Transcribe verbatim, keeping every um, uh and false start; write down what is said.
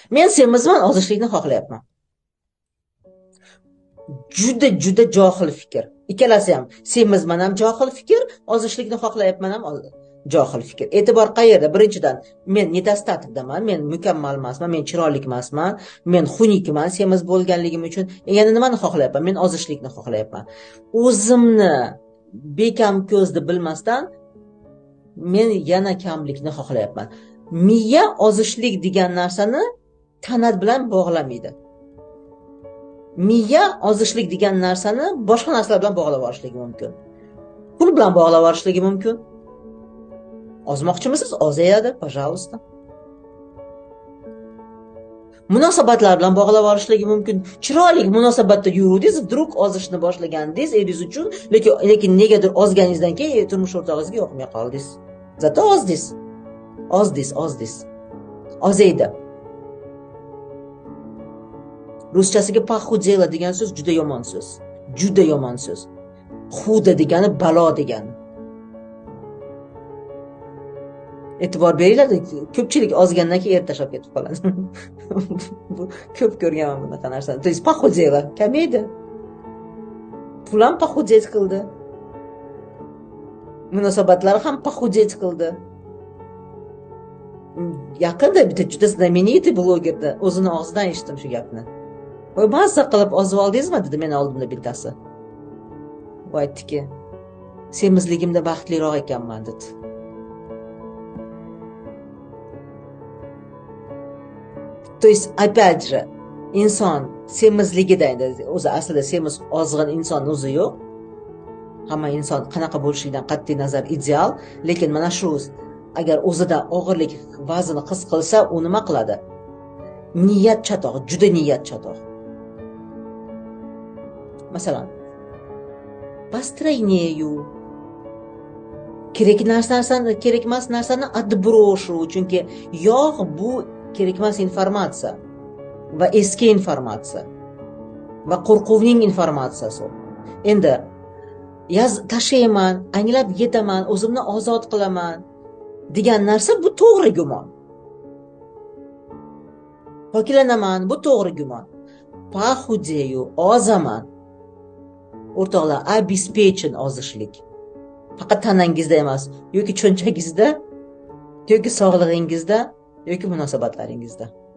Men semizman, ozishlikni xohlayapman. Juda juda johil fikr. Ikkalasi ham, semizman ham johil fikr, ozishlikni xohlayapman ham johil fikr. E'tibor qayerda? Birinchidan, men nedostatikdaman, men mukammal emasman, men chiroyli emasman, men xunukman semiz bo'lganligim uchun. Yana nimani xohlayapman? Men ozishlikni xohlayapman. O'zimni bekam ko'zni bilmasdan men yana kamlikni xohlayapman. Miya ozishlik degan narsani tana bilan bog'lamaydi. Miya ozishlik degan narsani boshqa narsalar bilan bog'lab olishligi mumkin. Pul bilan bog'lab olishligi mumkin. Ozmoqchimisiz? Ozayadi, пожалуйста. Munosabatlar bilan bog'lab olishligi mumkin. Chiroyli munosabatda yuruvdingiz, vdrug ozishni boshlagandingiz eringiz uchun, lekin lekin negadir ozganingizdan keyin turmush o'rtog'ingizga yoqmay qoldingiz. Zato ozdingiz. Ozdingiz, ozdingiz. Ozaydi. Ruschasiga похудела degan so'z juda yomon so'z. Juda yomon so'z. Xuda degani balo degani. E'tibor beringlar, ko'pchilik ozgandan keyin erta tashlab ketib qoladi. Bu ko'p ko'rganman bunaqa narsani. То есть похудела, kamaydi. Pul ham похудеть qildi. Munosabatlari ham похудеть qildi. Yaqinda bitta juda знаменитый blogerda o'zini og'zidan eshitdim shu gapni. Voy, mazza qilib ozib oldingizmi dedi meni oldimda bittasi. U aytdiki, semizligimda baxtliroq ekanman dedi. То есть, опять же, inson semizligida endi o'zi aslida semiz ozg'in inson o'zi yo'q. Hamma inson qanaqa bo'lishidan qat'iy nazar ideal, lekin mana shu agar o'zida og'irlik vazni his qilsa, u nima qiladi? Niyat chatoq, juda niyat chatoq. Masalan, построению kerak narsani, kerak emas narsani отброшу, chunki yog' bu kerak emas informatsiya va eski informatsiya va qo'rquvning informatsiyasi. Endi yaz tashlayman, anglab yetaman, o'zimni ozod qilaman degan narsa bu to'g'ri gumon. Poklanaman, bu to'g'ri gumon. Похудею, ozaman. O'rtoqlar, обеспечен ozishlik. Faqat tanangizda emas, yoki cho'nchagingizda, yoki sog'lig'ingizda, yoki munosabatlaringizda.